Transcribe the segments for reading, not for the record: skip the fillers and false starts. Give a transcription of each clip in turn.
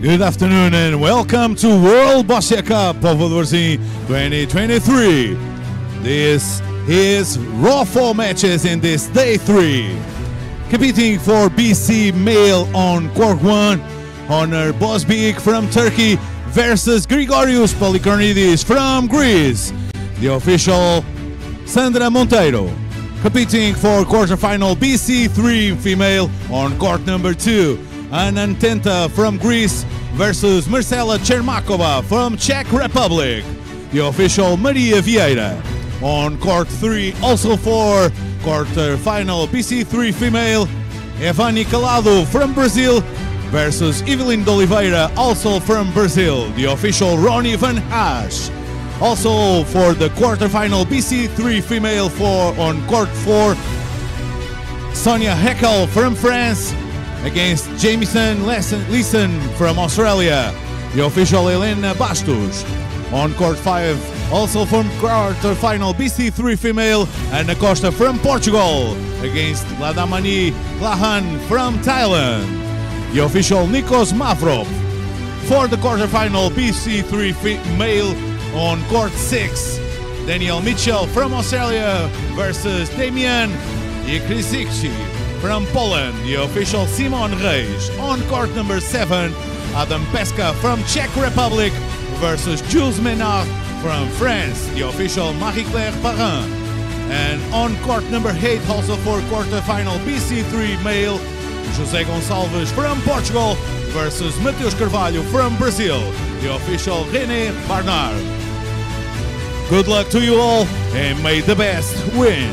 Good afternoon and welcome to World Boccia Cup of Varzim 2023. This is Raw 4 matches in this day 3. Competing for BC male on court 1, Honor Bozbik from Turkey versus Grigorios Polikarnidis from Greece. The official Sandra Monteiro. Competing for quarterfinal BC 3 female on court number 2, Anna Antenta from Greece versus Marcela Chermakova from Czech Republic. The official Maria Vieira. On court 3, also for quarterfinal BC3 female, Evani Calado from Brazil versus Evelyn de Oliveira, also from Brazil. The official Ronnie Van Haas. Also for the quarterfinal BC3 female on court 4, Sonia Heckel from France against Jamison Leeson from Australia. The official Helena Bastos. On court 5, also from quarter-final BC3 female, Ana Costa from Portugal against Ladamani Klahan from Thailand. The official Nikos Mavrov. For the quarter-final BC3 male on court 6, Daniel Mitchell from Australia versus Damian Jekrzyczki from Poland. The official Simon Reis. On court number 7, Adam Peska from Czech Republic versus Jules Ménard from France. The official Marie-Claire Parrin. And on court number 8, also for quarterfinal BC3 male, José Gonçalves from Portugal versus Mateus Carvalho from Brazil. The official René Barnard. Good luck to you all and may the best win.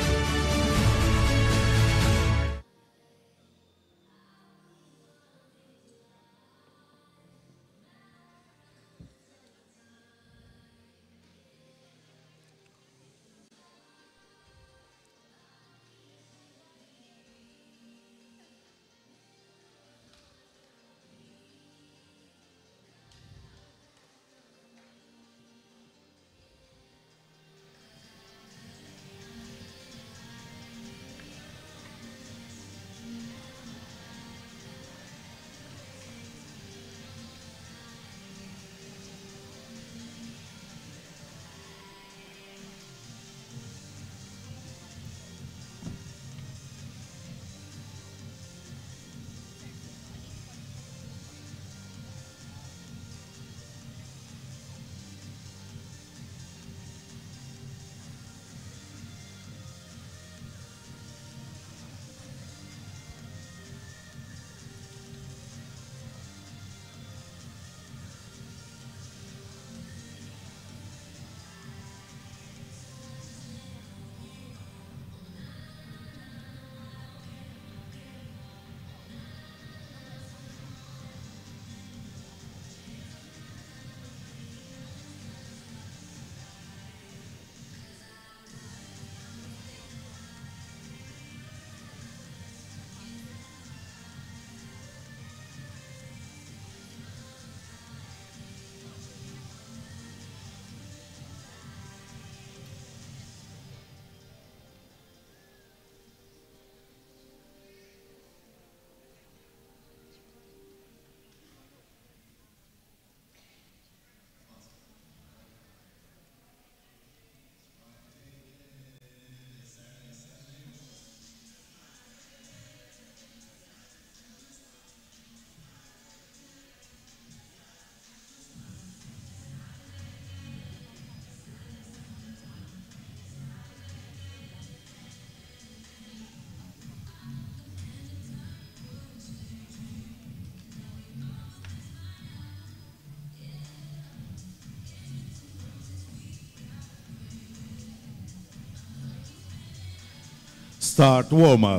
Start warm-up.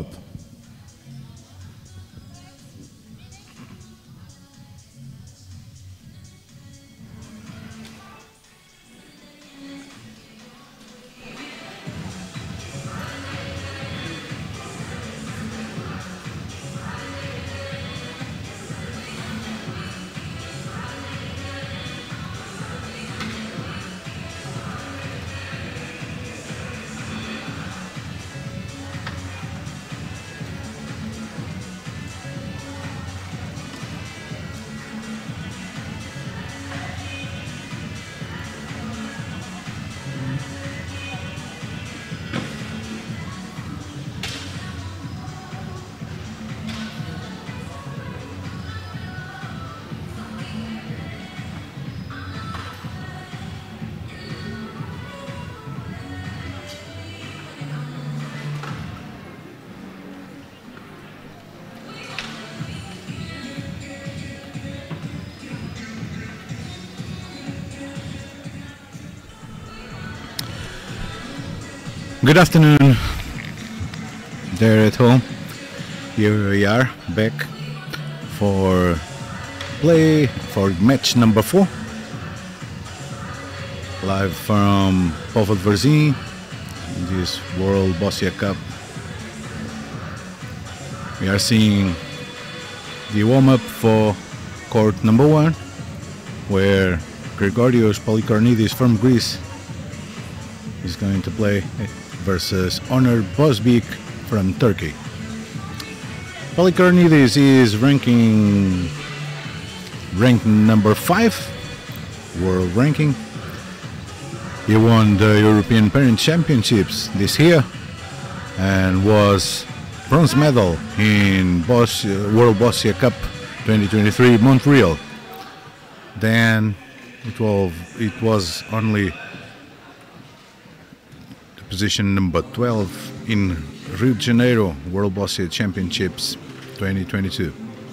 Good afternoon there at home. Here we are back for match number 4. Live from Povold-Varzim in this World Bossia Cup. We are seeing the warm-up for court number 1, where Grigorios Polikarnidis from Greece is going to play versus Onur Bozbik from Turkey. Polikarnidis is ranked number 5 world ranking. He won the European Parent Championships this year and was bronze medal in World Bossia Cup 2023 Montreal. Then it was only the position number 12 in Rio de Janeiro World Bossia Championships 2022.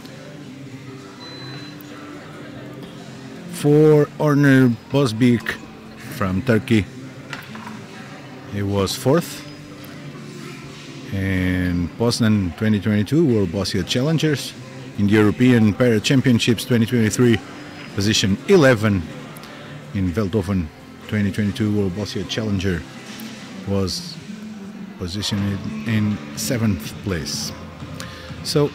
For Onur Bozbik from Turkey, he was 4th in Poznan 2022 World Bossia Challengers. In the European Para Championships 2023, position 11 in Veldhoven 2022 World Bossia Challenger, was positioned in 7th place. So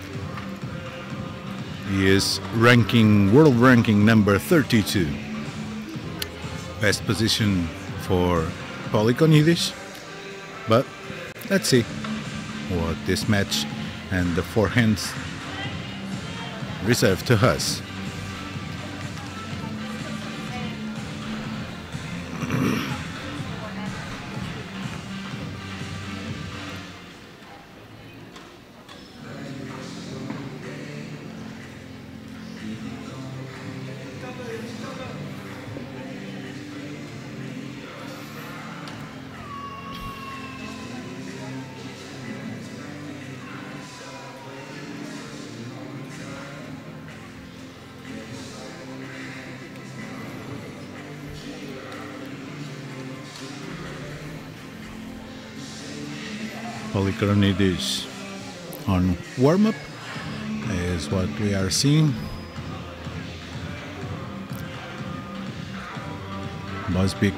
he is world ranking number 32. Best position for Polikarnidis, but let's see what this match and the forehands reserve to us. Polikarnidis on warm-up is what we are seeing. Bozbik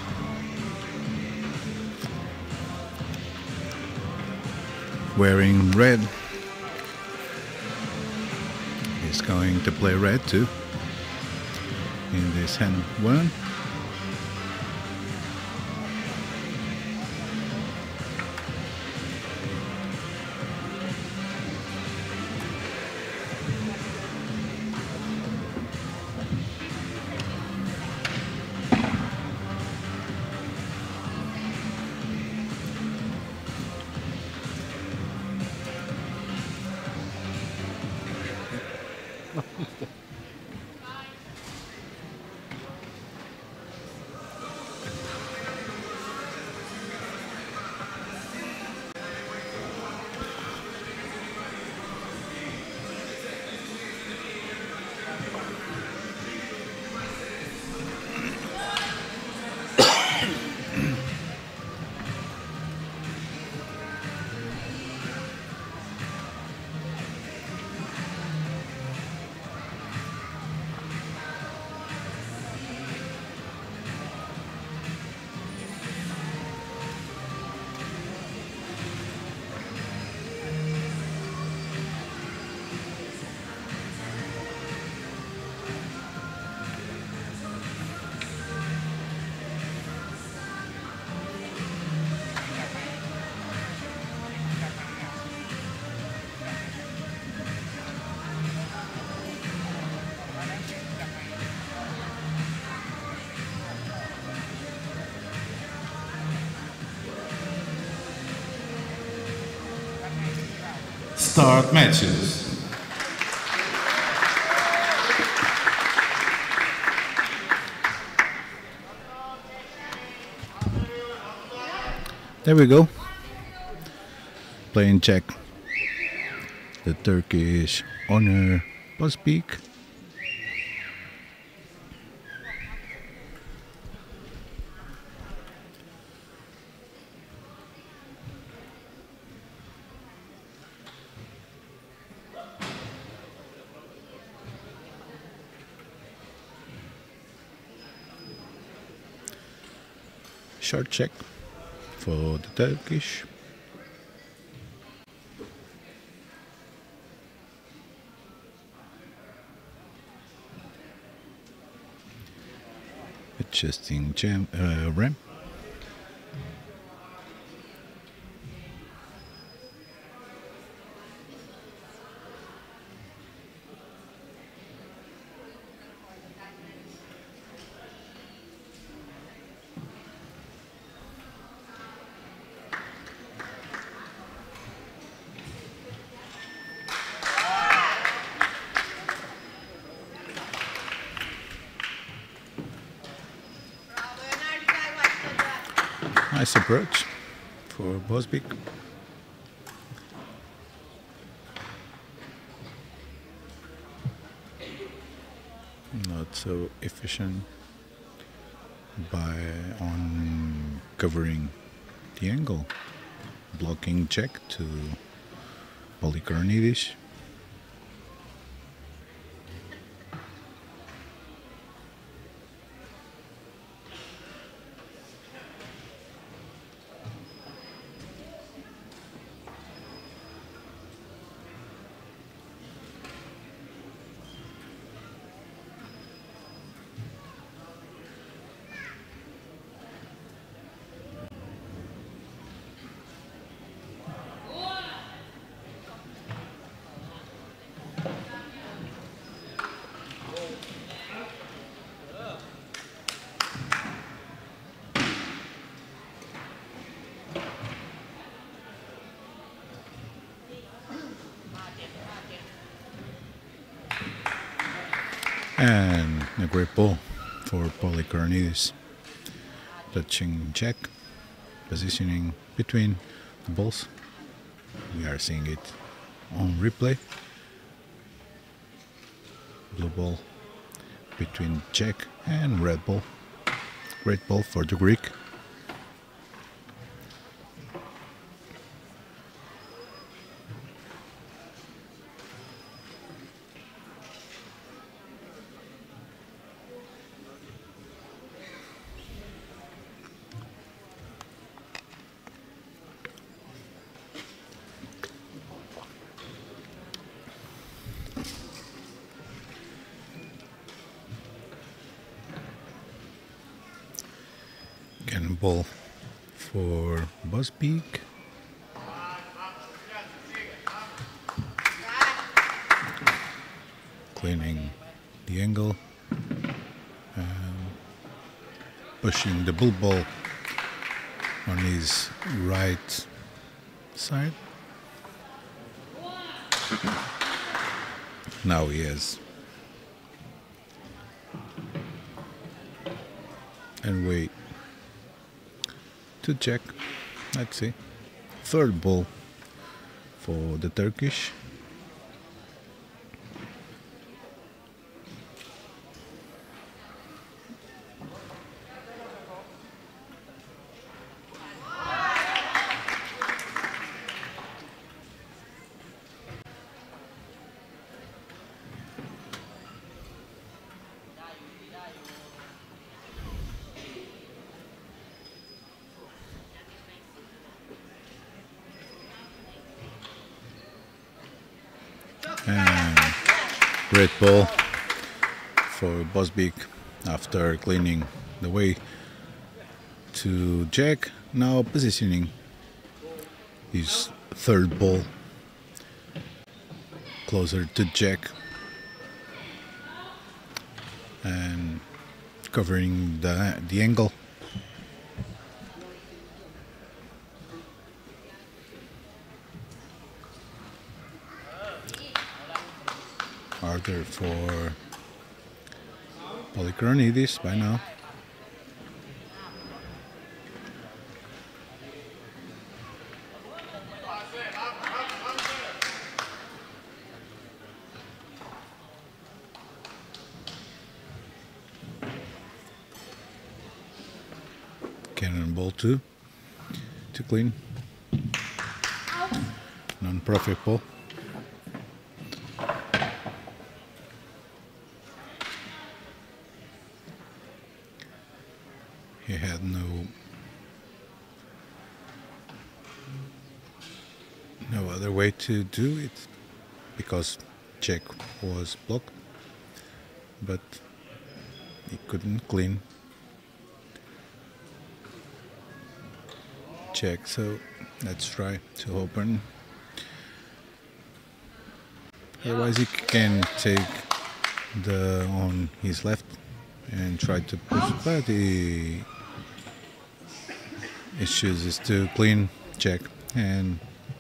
wearing red. He's going to play red too in this hand 1. Start matches. There we go. Playing check. The Turkish Onur Bozbik. Short check for the Turkish. Adjusting ramp. Nice approach for Bosbik. Not so efficient on covering the angle. Blocking check to Polikarnidis. And a great ball for Polikarnidis. Touching check, positioning between the balls. We are seeing it on replay. Blue ball between check and red ball. Great ball for the Greek. Ball for Bosbik. Cleaning the angle and pushing the bull ball on his right side. Now he has. And wait. To check, let's see, third ball for the Turkish. And great ball for Bosbik after cleaning the way to Jack. Now positioning his third ball closer to Jack and covering the angle. Harder for Polikarnidis by now. Cannonball 2 to clean. Non-profit ball. He had no other way to do it because check was blocked, but he couldn't clean check. So let's try to open. Otherwise he can take the on his left and try to push, but he chooses to clean check and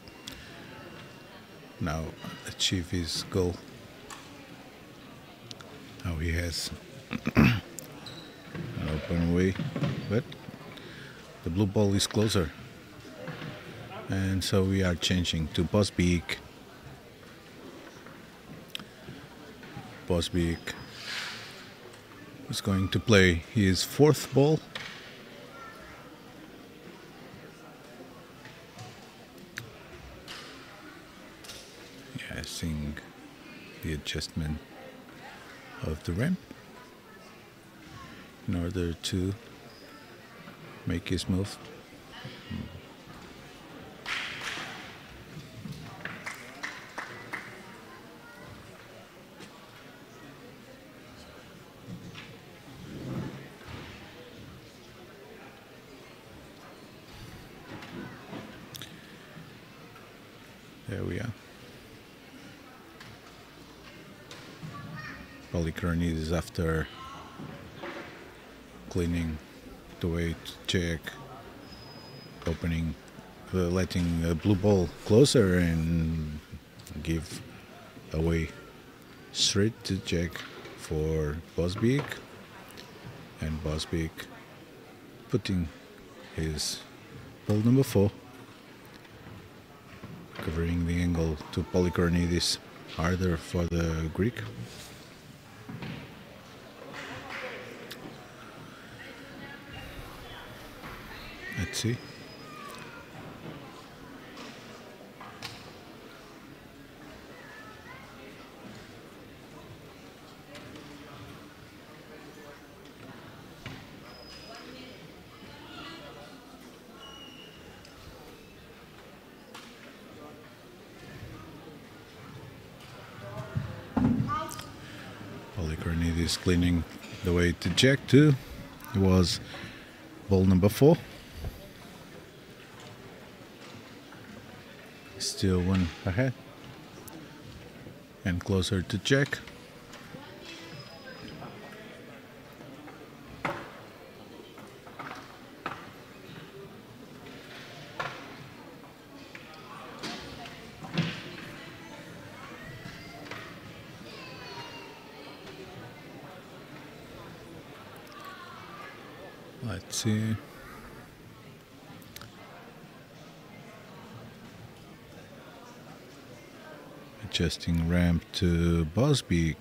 now achieve his goal. Now he has an open way, but the blue ball is closer, and so we are changing to Bosbeek. Bosbeek is going to play his fourth ball. Yeah, seeing the adjustment of the ramp in order to make his move. There we are. Polychronicity after cleaning the weight check, opening, letting a blue ball closer and give away straight to check for Bosbeek, and Bosbeek putting his ball number 4, covering the angle to Polychronicity harder for the Greek. Let's see. Polychronicity is cleaning the way to check too. It was ball number 4. Still one ahead and closer to check. Let's see. Adjusting ramp to Bosbeek.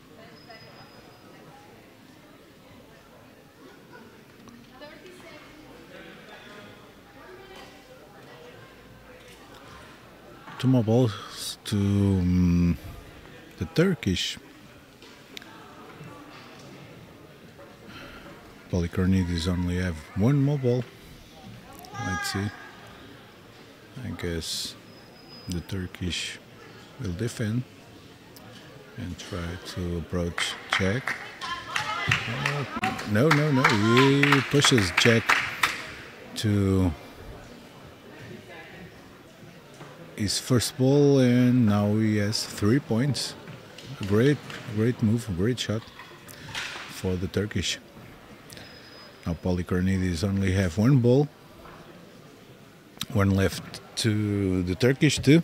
Two more balls to the Turkish. Polychronicity only have one more ball. Let's see. I guess the Turkish will defend and try to approach check. No. He pushes check to his first ball, and now he has 3 points. A great move, a great shot for the Turkish. Now Polychronicity only have one ball, one left to the Turkish too.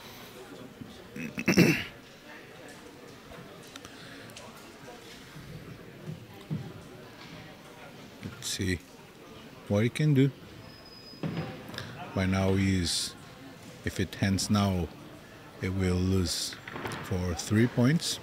Let's see what he can do. By now if it hands now, it will lose for 3 points.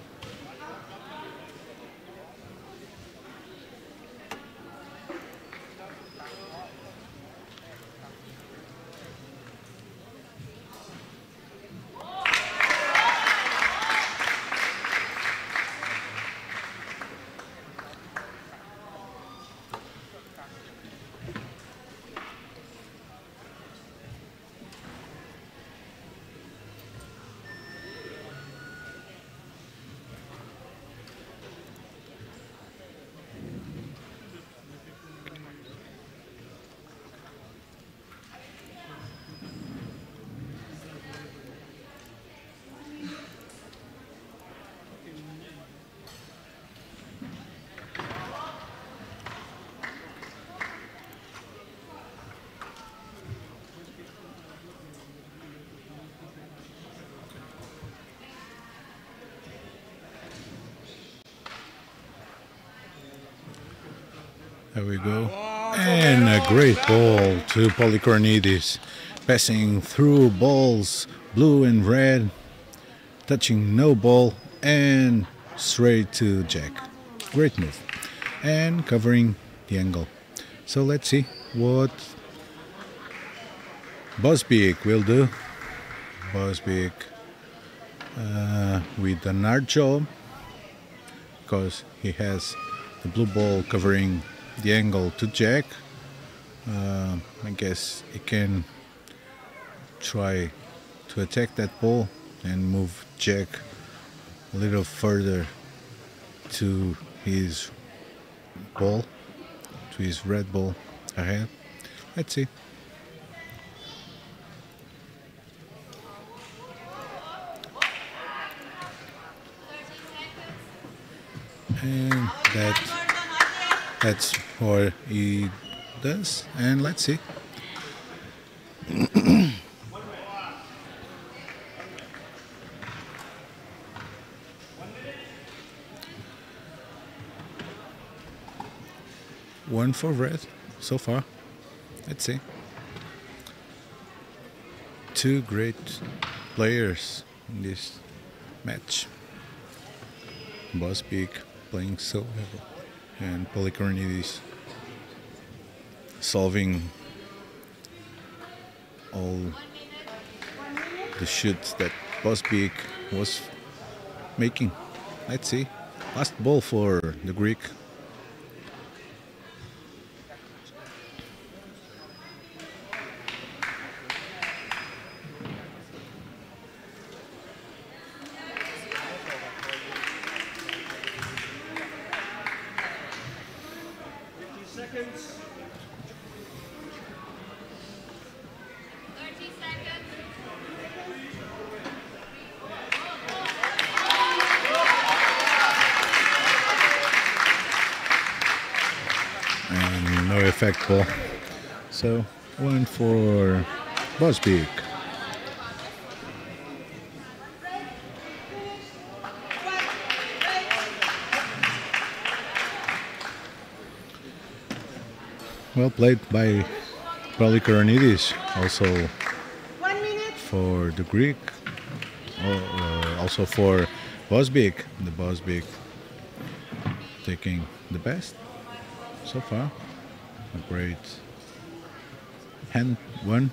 There we go. And a great ball to Polychornidis. Passing through balls, blue and red. Touching no ball and straight to Jack. Great move. And covering the angle. So let's see what Bosbik will do. Bosbik with an art job, because he has the blue ball covering the angle to Jack. I guess he can try to attack that ball and move Jack a little further to his ball, to his red ball ahead. Let's see. And that's what he does. And let's see. One for red so far. Let's see. Two great players in this match. Bosbik playing so well, and Polychornidis solving all the shoots that Bosbik was making. Let's see. Last ball for the Greek. And no effect ball. So one for Bosbik. Well played by Polychornidis, also for the Greek, also for Bosbik. The Bosbik taking the best so far. A great hand one.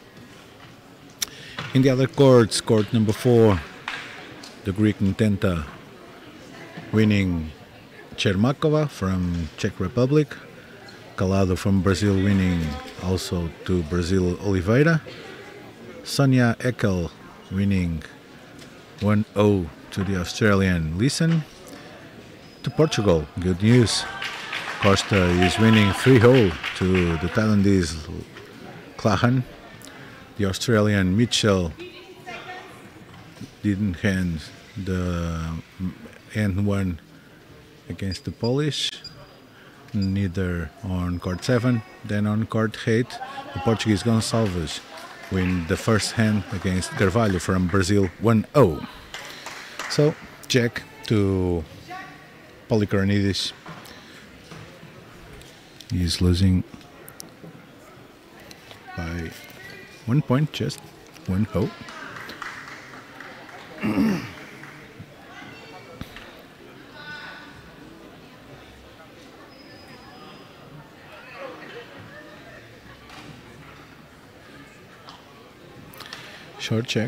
In the other courts, court number 4, the Greek Ntenta winning Chermakova from Czech Republic. Calado from Brazil winning also to Brazil Oliveira. Sonia Ekel winning 1-0 to the Australian Leeson. To Portugal, good news. Costa is winning 3-0 to the Thailandese Klahan. The Australian Mitchell didn't hand the end one against the Polish. Neither on court 7. Then on court 8, the Portuguese Gonçalves win the first hand against Carvalho from Brazil 1-0. So Jack to Polychornidis. He's losing by 1 point, just 1-0. Short check.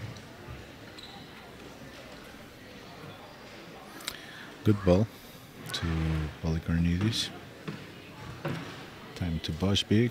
Good ball to Polikarnidis. Time to Bosbik.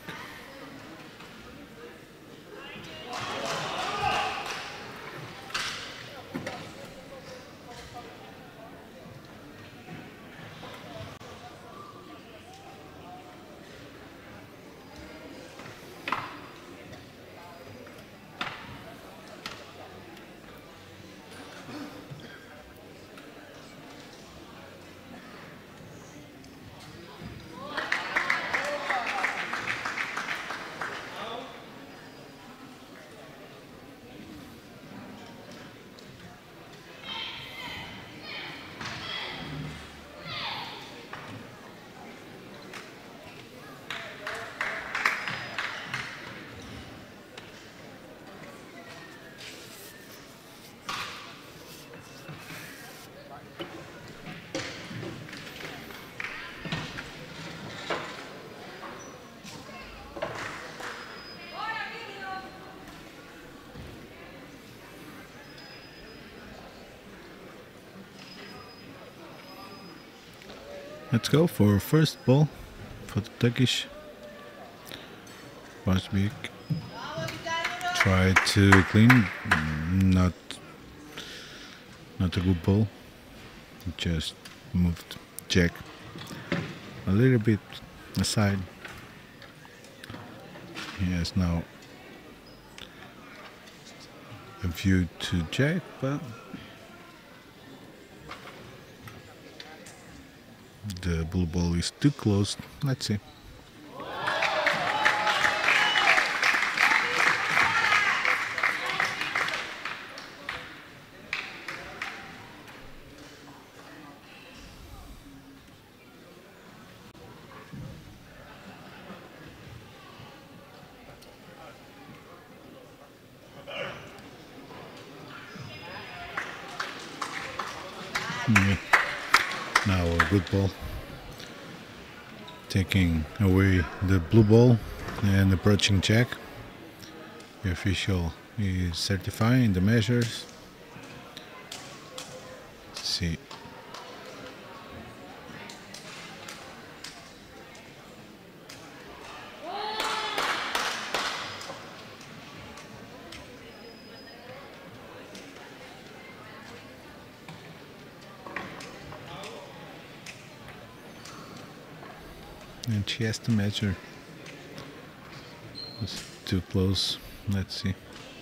Let's go for first ball for the Turkish. Bosbik tried to clean, not a good ball. Just moved Jack a little bit aside. He has now a view to Jack, but the blue ball is too close. Let's see. Yeah. Now a good ball, taking away the blue ball and approaching Jack. The official is certifying the measures. Let's see. And she has to measure. It's too close. Let's see.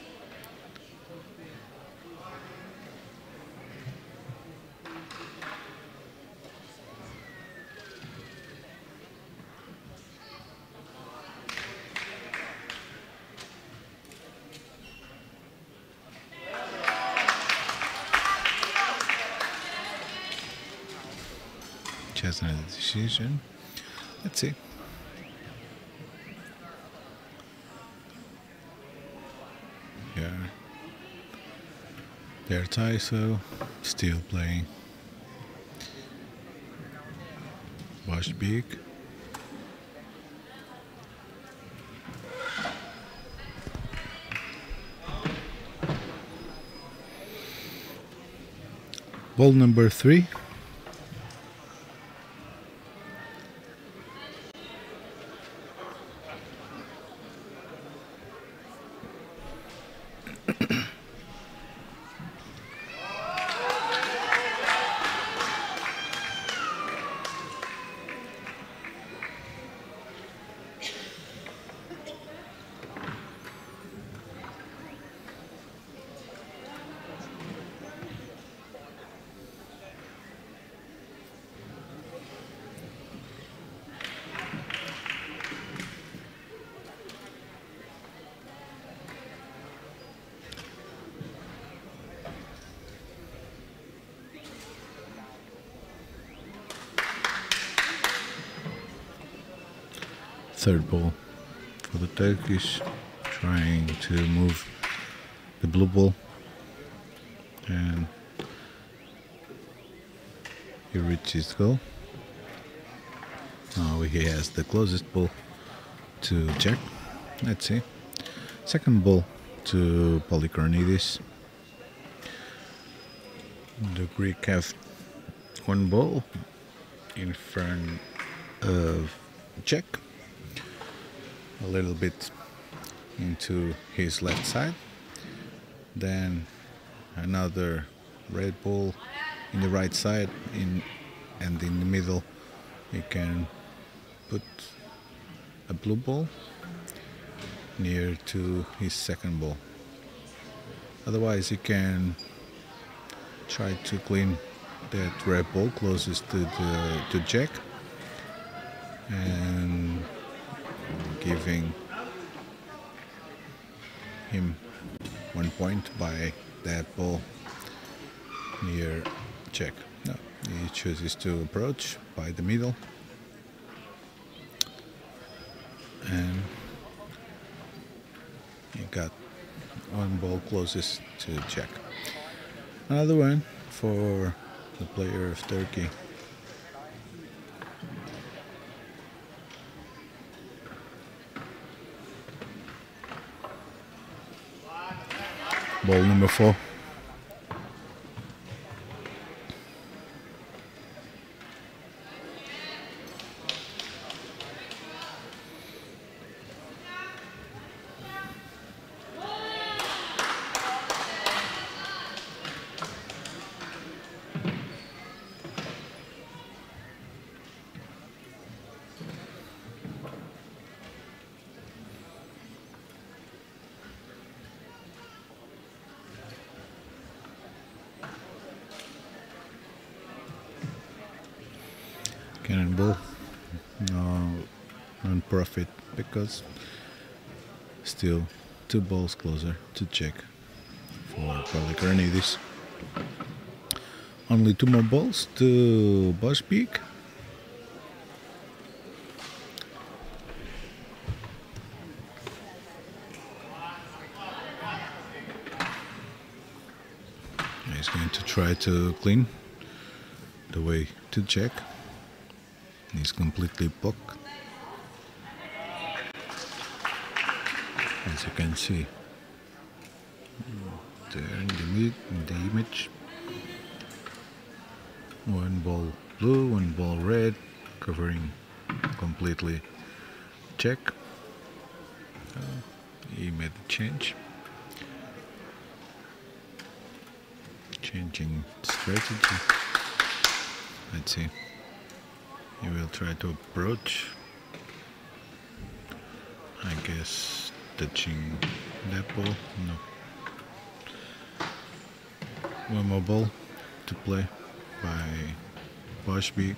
She has another decision. Let's see. Yeah. They're tied, so still playing. Bosbik. Ball number 3. Third ball for the Turkish, trying to move the blue ball, and he reaches goal. Now he has the closest ball to Jack. Let's see. Second ball to Polikarnidis. The Greek have one ball in front of Jack, a little bit into his left side, then another red ball in the right side, and in the middle he can put a blue ball near to his second ball. Otherwise he can try to clean that red ball closest to Jack, and giving him 1 point by that ball near Jack. No, he chooses to approach by the middle, and he got 1 ball closest to Jack. Another one for the player of Turkey. Ball number 4. Cannonball, no non-profit, because still 2 balls closer to Jack for Polikoronidis. Only 2 more balls to Bosbeek. He's going to try to clean the way to Jack. He's completely blocked, as you can see there in the image. 1 ball blue, 1 ball red, covering completely Jack. He made the change, changing strategy. Let's see. He will try to approach, I guess touching that ball. No. 1 more ball to play by Bosbeek.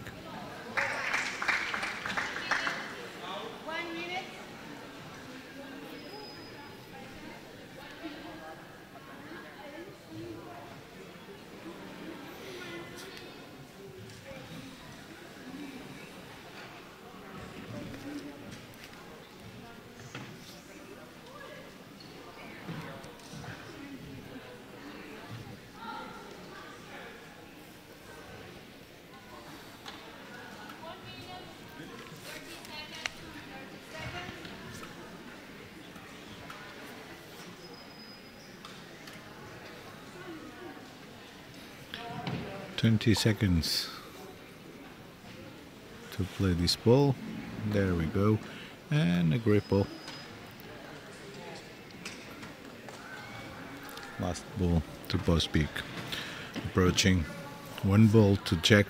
$20 to play this ball. There we go, and a great ball. Last ball to Bosbeek, approaching. 1 ball to Jack.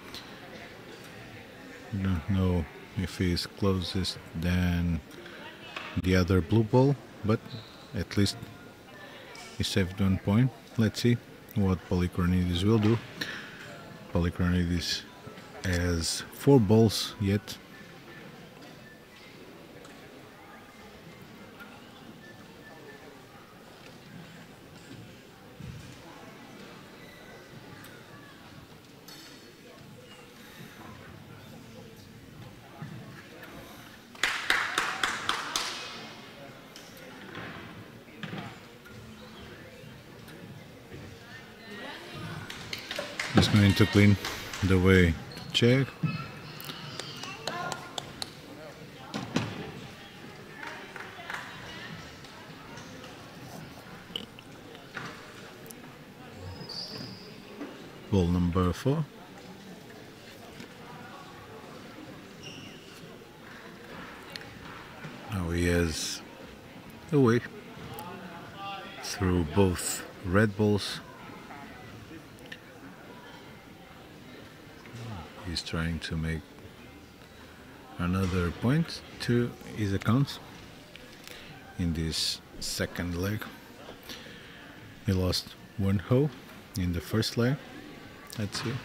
Don't know if he's closest than the other blue ball, but at least he saved 1 point. Let's see what Polikoronidis will do. Polikoronidis has 4 balls yet. He's going to clean the way to Jack. Ball number 4. Now he has away through both red balls. He's trying to make another point to his account in this second leg. He lost one hole in the first leg. Let's see.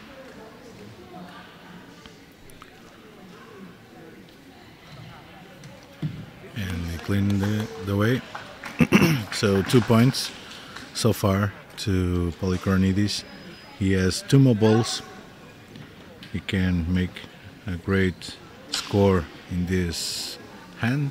And he cleaned the way. So 2 points so far to Polychoronides. He has 2 more balls. He can make a great score in this hand.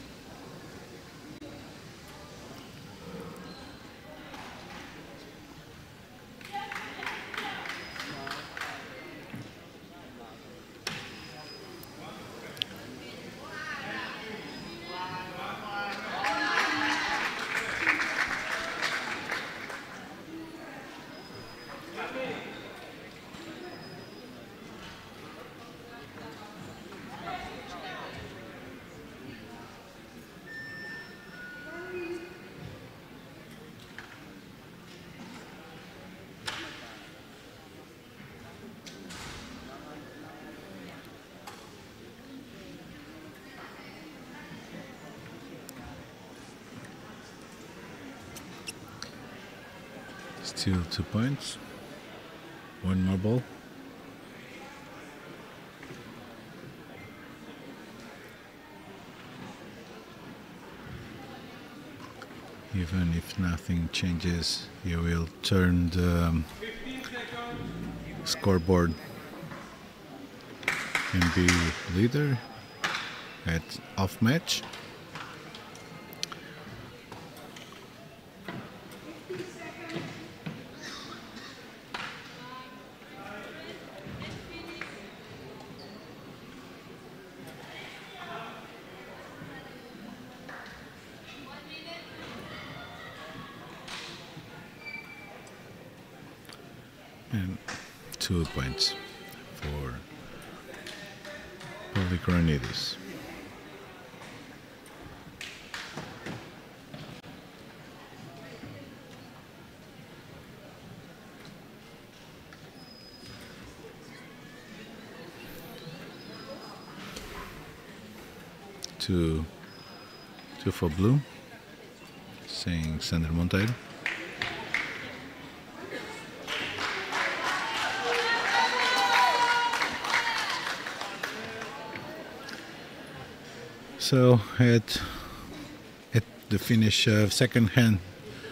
Still 2 points. One more ball. Even if nothing changes, you will turn the scoreboard and be leader at off match. And 2 points for Polychoronides. Two for blue, saying Sander Monteiro. So at the finish of second hand,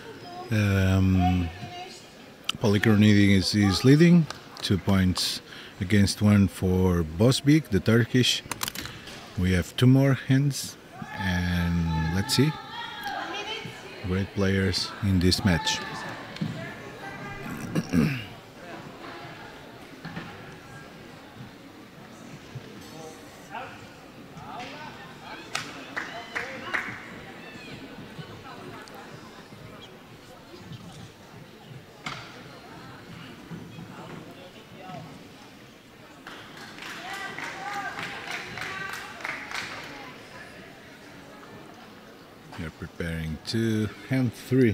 Polychoronides is leading, 2 points against 1 for Bosbik, the Turkish. We have 2 more hands, and let's see. Great players in this match. We are preparing to hand 3.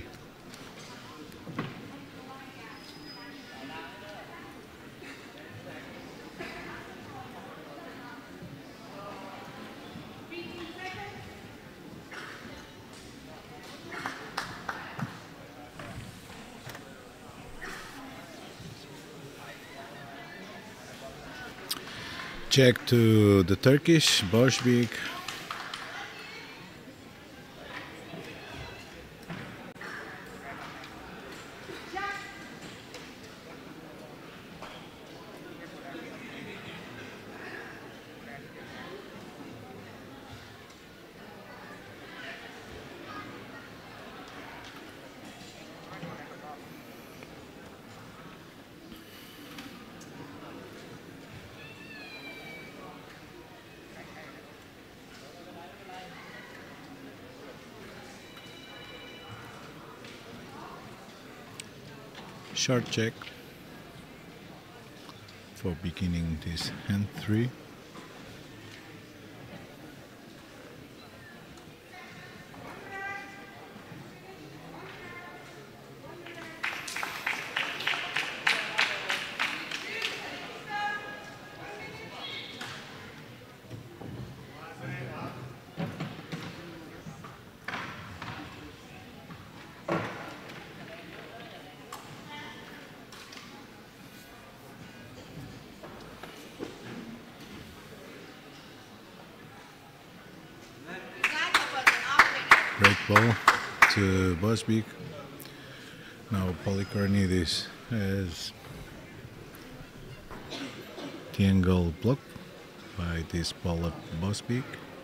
Check to the Turkish, Bosbik. Short check for beginning this hand 3. ball to Bosbeek. Now Polykornidis has the angle blocked by this ball at Bosbeek.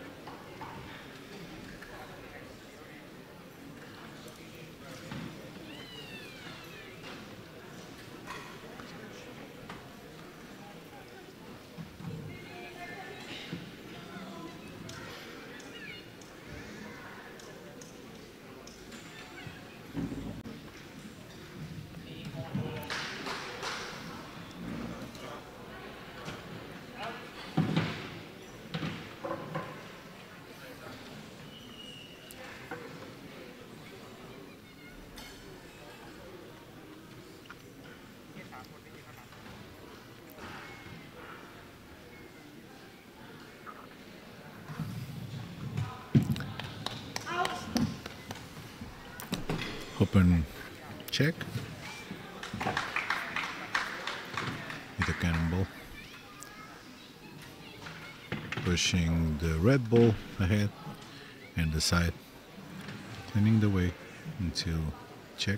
Open check with a cannonball, pushing the red ball ahead and the side, turning the way until check.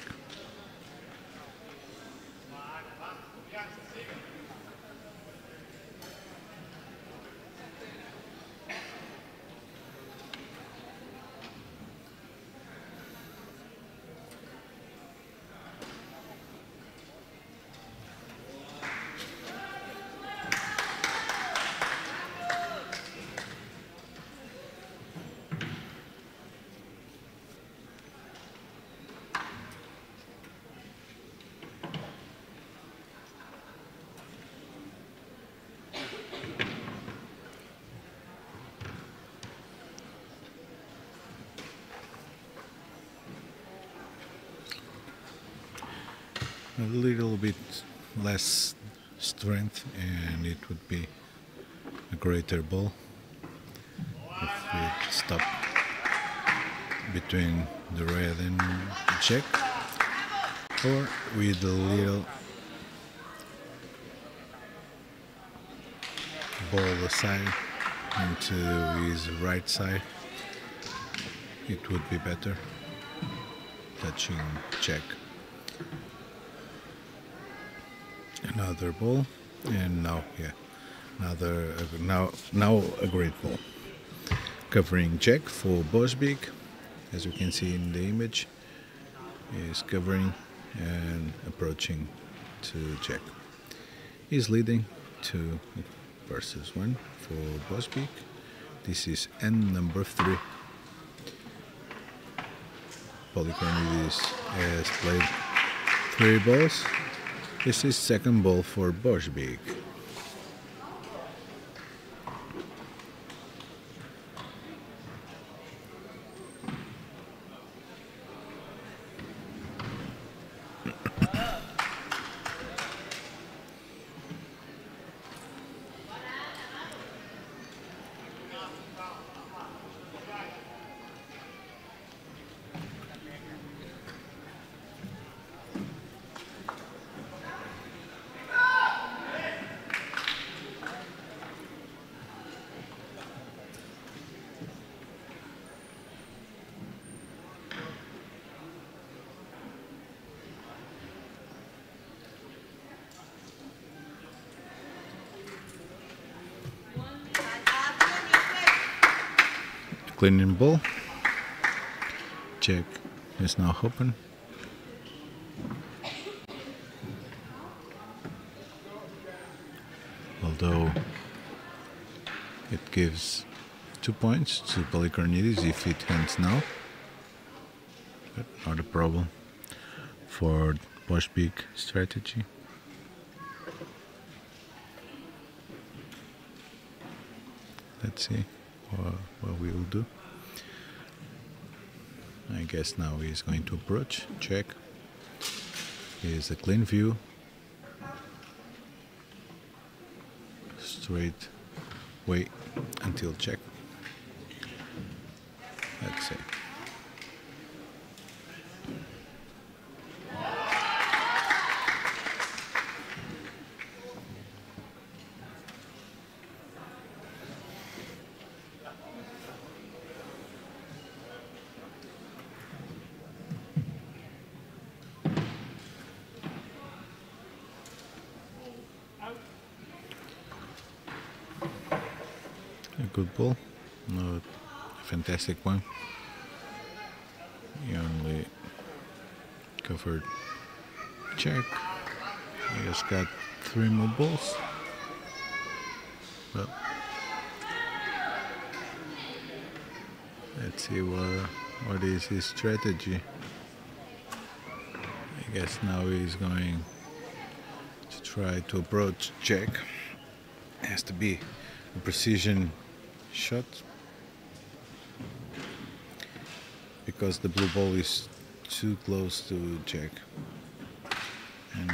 A little bit less strength and it would be a greater ball if we stop between the red and the check, or with a little ball aside into his right side, it would be better, touching check. Another ball, and now now a great ball, covering check for Bosbeek. As you can see in the image, is covering and approaching to check. He's leading 2 versus 1 for Bosbeek. This is end number 3. Polykornidis has played 3 balls. This is second ball for Bosbeek. Cleaning ball. Check is now open. Although it gives 2 points to Polykornidis if it ends now, but not a problem for Bosbeek strategy. Let's see what we will do. I guess now he's going to approach, check. Here's a clean view. Straight way until check. Let's see. a good ball, not a fantastic one. He only covered check. He has got 3 more balls. Well, let's see what is his strategy. I guess now he's going to try to approach check. It has to be a precision shot because the blue ball is too close to check. And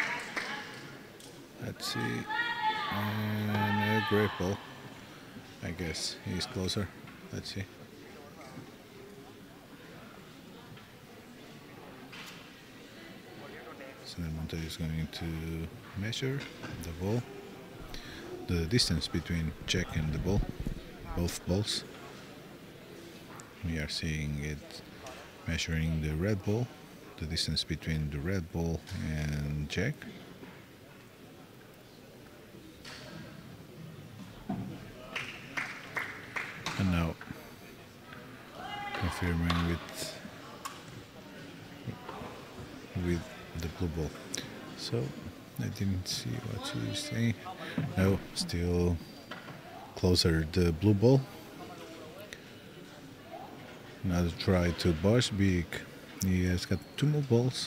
let's see, and a great ball. I guess he's closer. Let's see. So Monte is going to measure the ball, the distance between check and the ball, both balls. We are seeing it measuring the red ball, the distance between the red ball and check. And now confirming with the blue ball. So I didn't see what he's saying. No, still closer the blue ball. Another try to Bosbeek. He has got 2 more balls.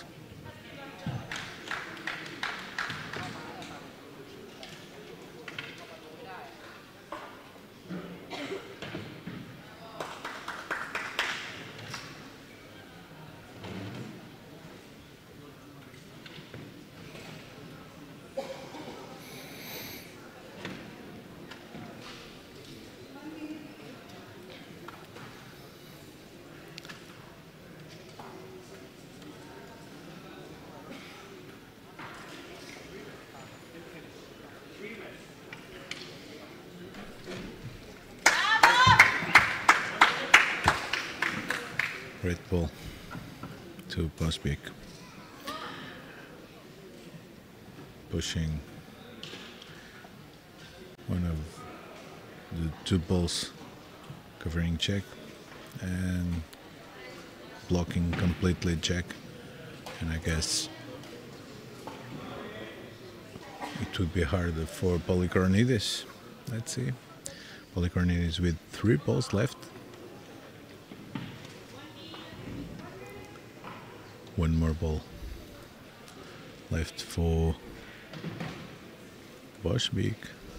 Red ball to Bosbeek, pushing one of the 2 balls, covering check and blocking completely check. And I guess it would be harder for Polykornidis. Let's see, Polykornidis with 3 balls left. 1 more ball left for Bosbeek.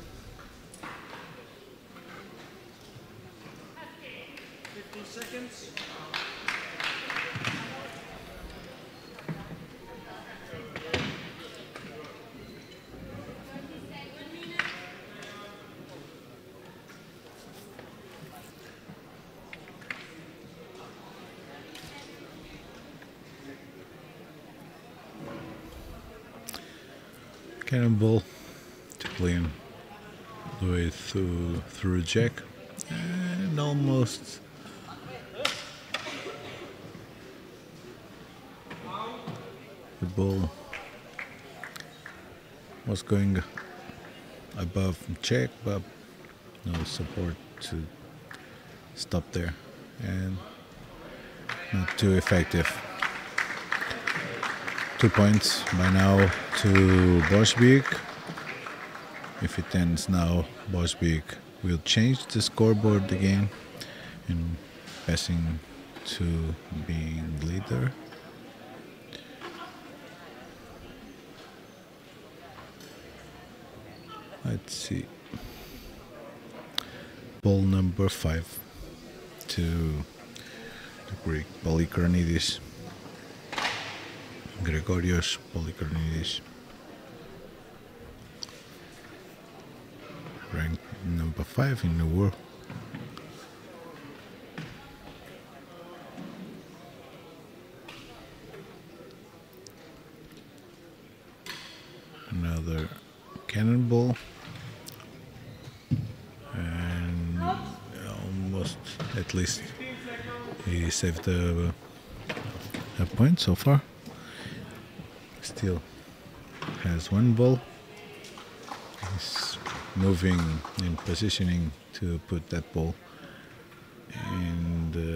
Cannonball to clean the way through jack, and almost the ball was going above check, but no support to stop there, and not too effective. 2 points by now to Bosbeek. If it ends now, Bosbeek will change the scoreboard again and passing to being leader. Let's see. Ball number 5 to the Greek Polykornidis. Gregorios Polykornidis, ranked number 5 in the world. Another cannonball, and almost, at least he saved a point so far. Still has 1 ball. He's moving and positioning to put that ball and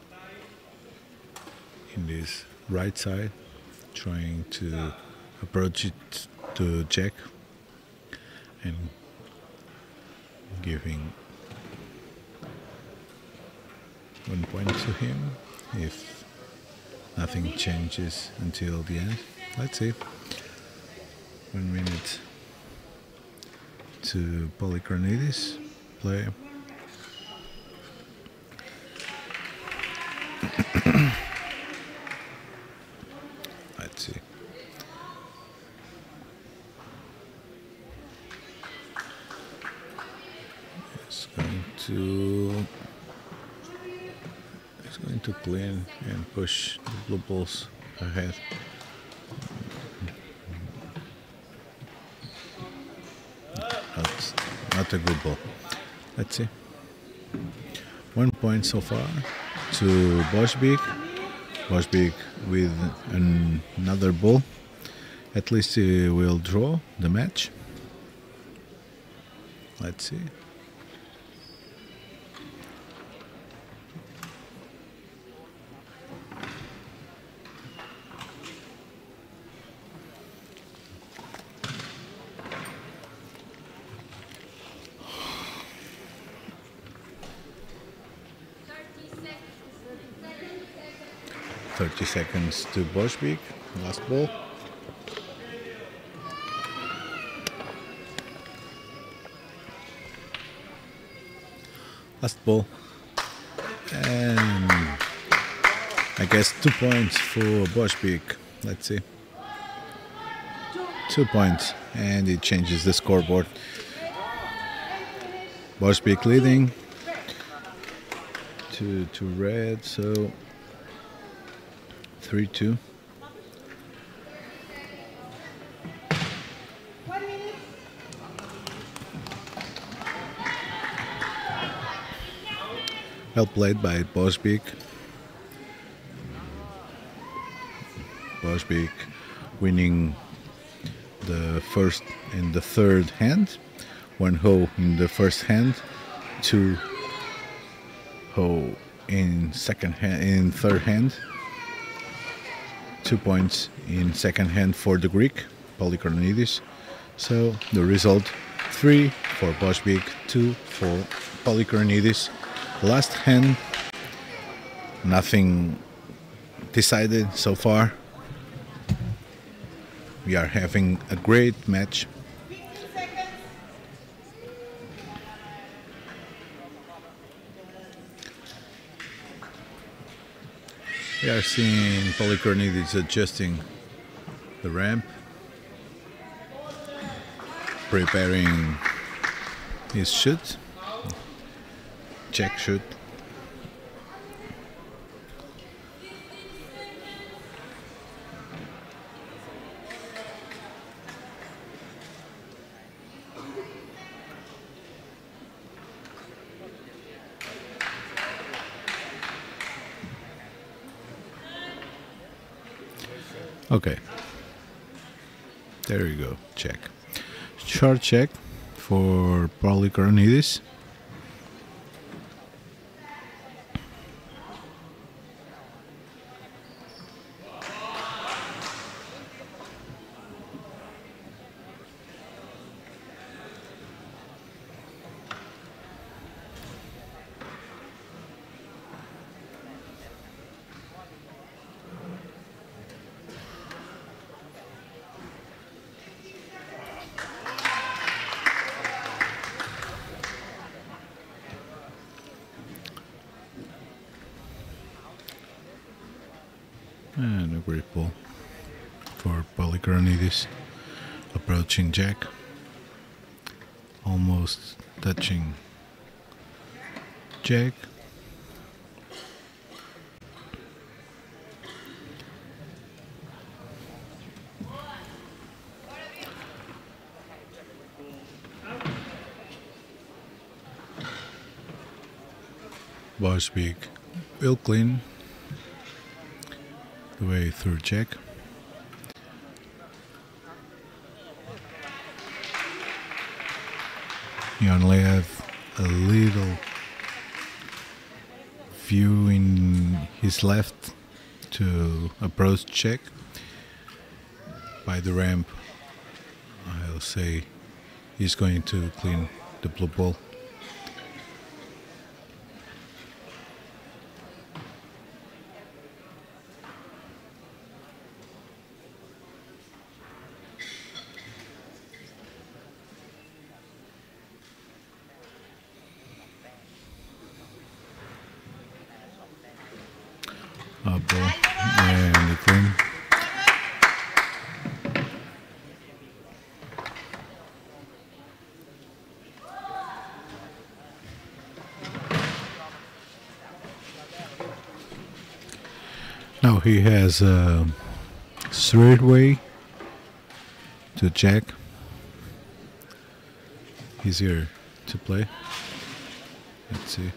in this right side, trying to approach it to Jack and giving 1 point to him if nothing changes until the end. Let's see. 1 minute to Polychronidis play. Let's see. It's going to clean and push the blue balls ahead. That's not a good ball. Let's see. 1 point so far to Bosvik. Bosvik with another ball. At least he will draw the match. Let's see. Seconds to Bosvik, last ball. Last ball. And I guess 2 points for Bosvik. Let's see. 2 points, and it changes the scoreboard. Bosvik leading to red, so 3-2. Well played by Bosvik. Bosvik winning the first and the third hand. 1 hole in the first hand, 2 hole in second hand, in third hand. 2 points in second hand for the Greek, Polychronidis. So the result 3 for Bosvik, 2 for Polychronidis. Last hand, nothing decided so far. We are having a great match. We are seeing Polychronidis adjusting the ramp, preparing his shoot, check shoot. Okay, there you go, check. Short check for Polychronidis. And a great ball for Polychronidis, approaching Jack, almost touching Jack. Bosvik will clean the way through Jack. You only have a little view in his left to approach check. By the ramp, I'll say he's going to clean the blue ball. Up ball and clean. Now he has a straight way to check. Easier to play. Let's see.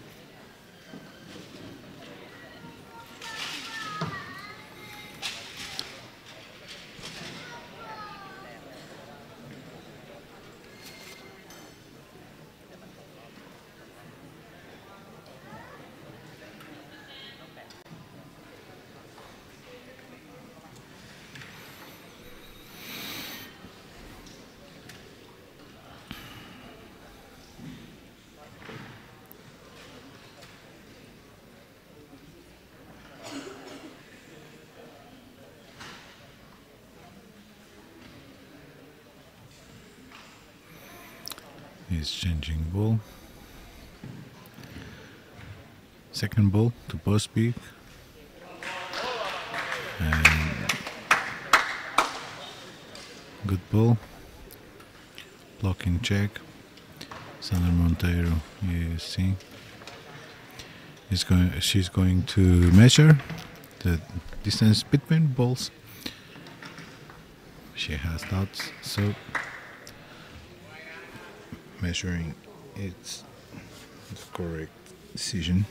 He's changing ball. Second ball to post peak. And good ball. Blocking check. Sandra Monteiro is seeing. She's going to measure the distance between balls. She has doubts, so measuring it's the correct decision.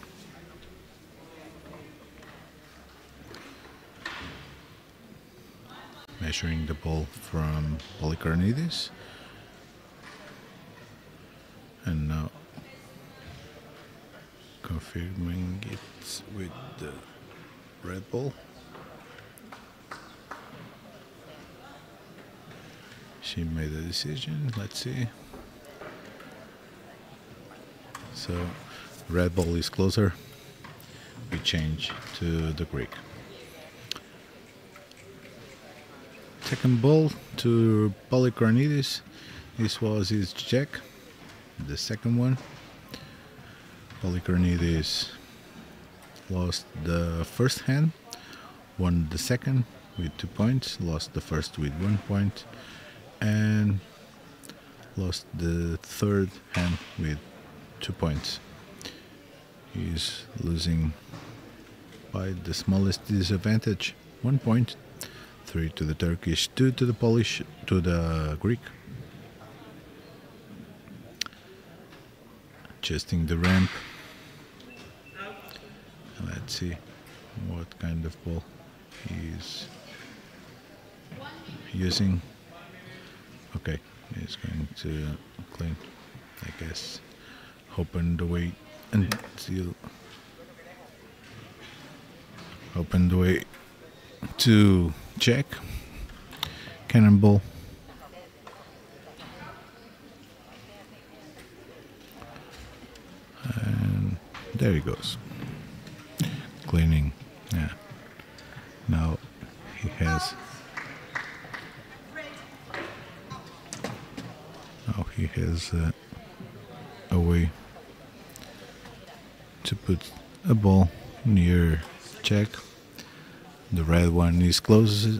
Measuring the ball from Polykarnidis, and now confirming it with the red ball. She made a decision. Let's see. So red ball is closer. We change to the Greek. Second ball to Polykarnidis. This was his check. The second one. Polykarnidis lost the first hand, won the second with 2 points, lost the first with 1 point, and lost the third hand with 2 points. He's losing by the smallest disadvantage, 1 point, 3 to the Turkish, 2 to the Polish, to the Greek. Adjusting the ramp. Let's see what kind of ball he's using. Okay, he's going to clean, I guess. Open the way until open the way to check. Cannonball. And there he goes. Cleaning. Yeah. Now he has. Now he has a way to put a ball near check. The red one is closer.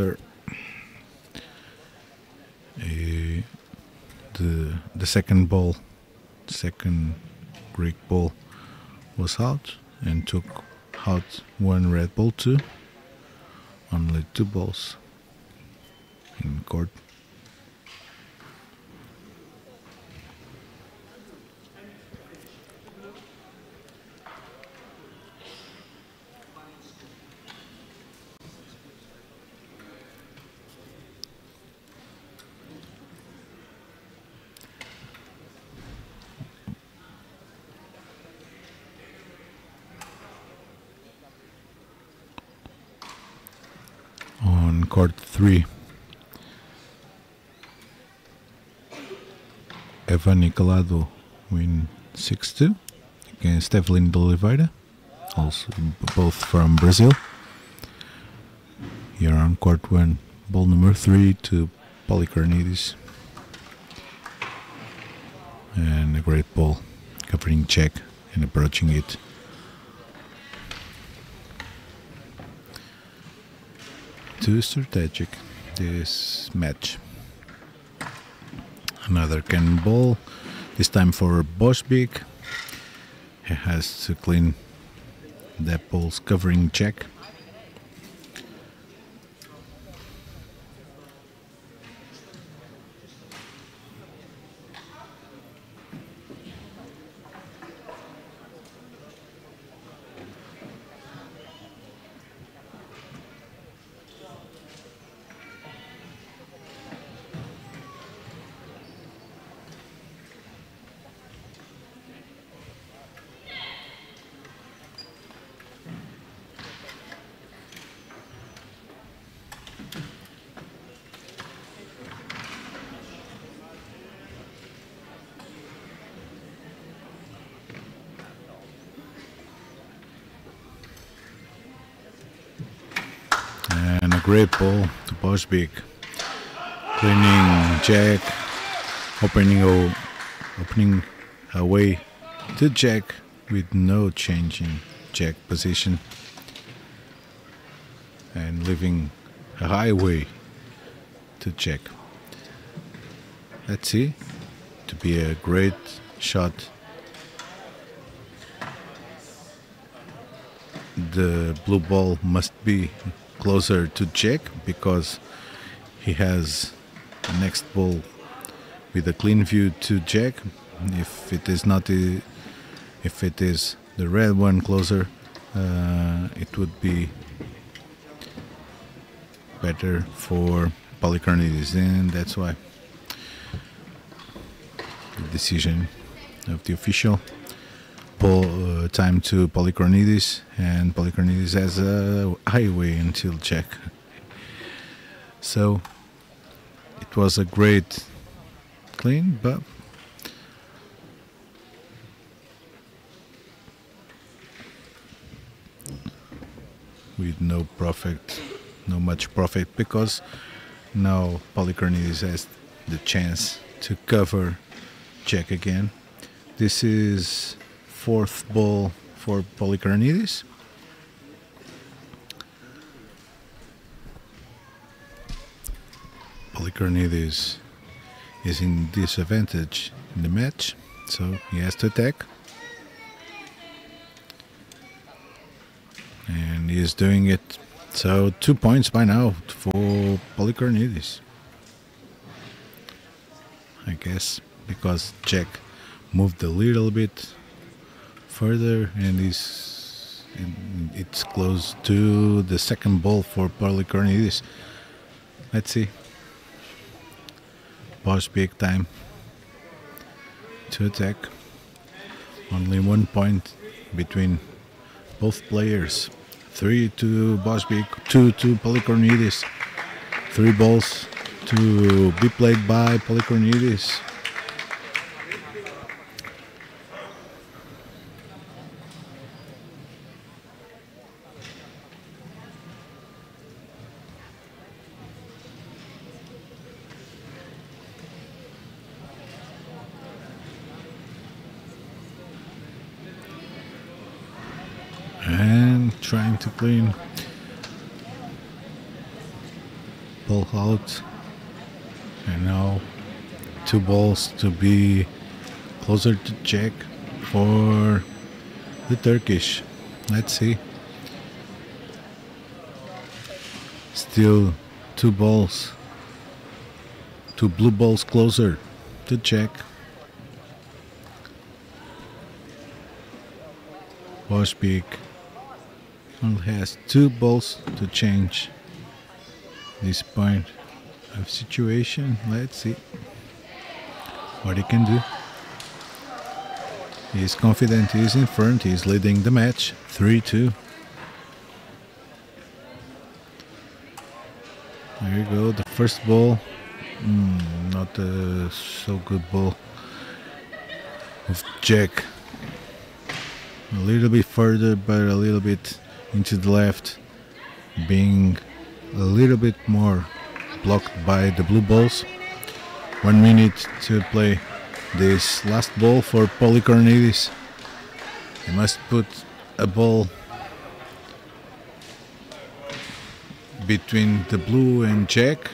The second ball, second Greek ball was out and took out one red ball too. Only 2 balls in court. Court 3. Eva Nicolado win 6-2 against Evelyn de Oliveira, also both from Brazil. Here on Court 1, ball number 3 to Polikarnidis. And a great ball, covering check and approaching it. Too strategic, this match. Another cannon ball, this time for Bosbeek. He has to clean that ball's covering check. And a great ball to Bosbeek, cleaning Jack, opening a way to Jack with no change in Jack position, and leaving a highway to Jack. Let's see, to be a great shot. The blue ball must be closer to Jack because he has the next ball with a clean view to Jack. If it is not if it is the red one closer, it would be better for Polikarnidis, and that's why the decision of the official. Time to Polikarnidis, and Polikarnidis has a highway until Jack. So it was a great clean, but with no much profit, because now Polikarnidis has the chance to cover Jack again. This is fourth ball for Polikarnidis. Polikarnidis is in disadvantage in the match, so he has to attack. And he is doing it. So 2 points by now for Polikarnidis, I guess, because Jack moved a little bit further, and it's close to the second ball for Polikarnidis. Let's see. Bosbeek time to attack. Only 1 point between both players. 3 to Bosbeek, 2 to Polikarnidis. 3 balls to be played by Polikarnidis. And trying to clean ball out, and now 2 balls to be closer to Jack for the Turkish. Let's see. Still 2 balls, 2 blue balls closer to Jack. Bosbeek only has 2 balls to change this point of situation. Let's see what he can do. He is confident, he is in front, he is leading the match 3-2. There you go, the first ball. Not a so good ball of Jack. A little bit further, but a little bit into the left, being a little bit more blocked by the blue balls. 1 minute to play this last ball for Polykornidis. He must put a ball between the blue and Jack,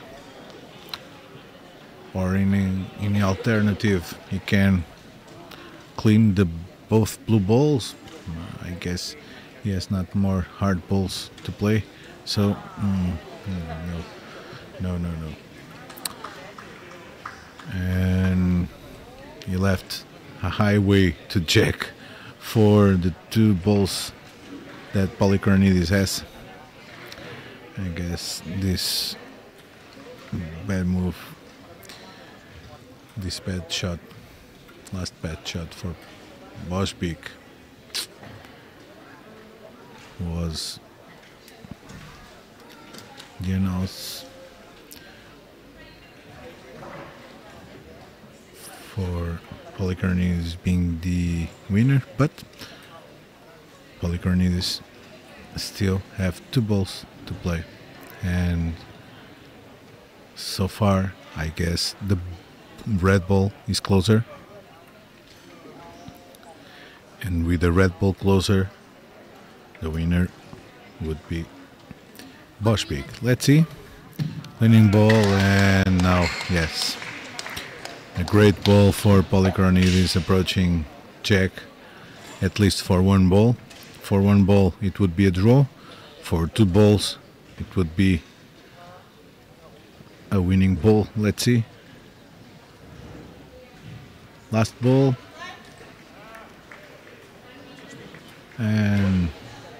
or in any alternative he can clean the both blue balls. I guess he has not more hard balls to play, so no. And he left a highway to Jack for the 2 balls that Polykornidis has. I guess this bad move, this bad shot, last bad shot for Bosbeek was Janos for Polykornidis being the winner, but Polykornidis still have 2 balls to play, and so far I guess the red ball is closer, and with the red ball closer the winner would be Bosbeek. Let's see, winning ball, and now yes, a great ball for Polykornidis, approaching Jack at least for 1 ball. For 1 ball it would be a draw. For 2 balls it would be a winning ball. Let's see. Last ball. And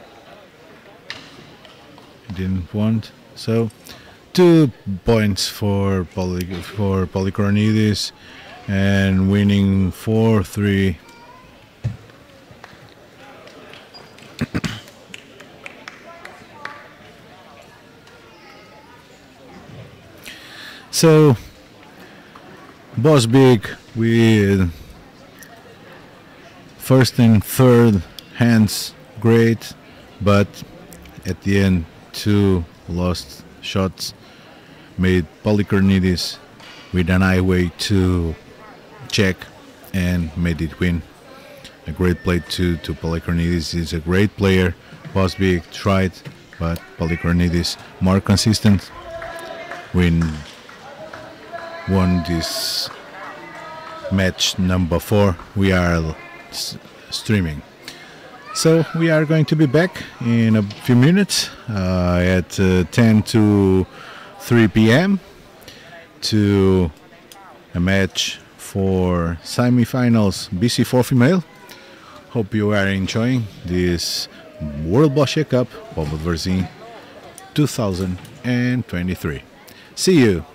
didn't want. So 2 points for Polykornidis, and winning 4-3. So Bosbeek with first and third hands great, but at the end 2 lost shots made Polykornidis with an highway to check and made it win. A great play to Polykornidis. Is a great player. Bosbeek tried, but Polykornidis more consistent. Won this match number 4. We are streaming. So we are going to be back in a few minutes at 10 to 3 p.m. to a match for semi-finals BC4 female. Hope you are enjoying this World Boccia Cup Povo de Varzim 2023. See you.